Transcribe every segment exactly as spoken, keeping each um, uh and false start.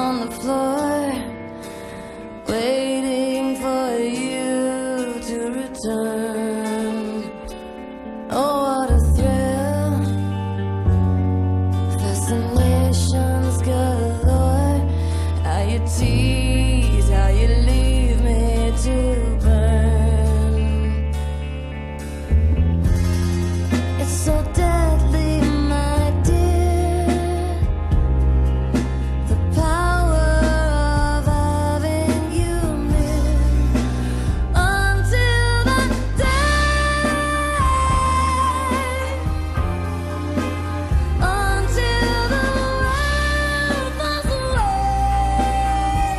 on the floor, waiting for you to return. Oh, what a thrill, fascinations galore. How you tease, how you leave me to burn. It's so deadly, my dear, the power of having you near. Until the day, until the world falls away,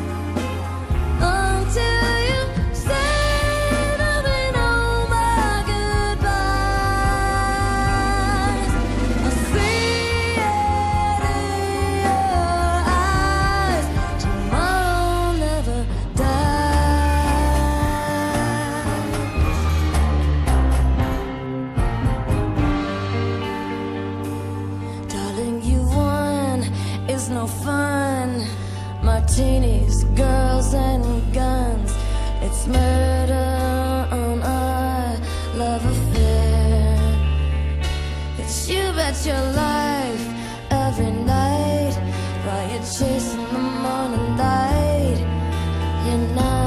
until you say nothing, oh my goodbyes. I see it in your eyes. Tomorrow never dies. Darling, you won, it's no fun. Martinis, girls, and guns. It's murder on our love affair. It's you bet your life every night while you're chasing the morning light. You're not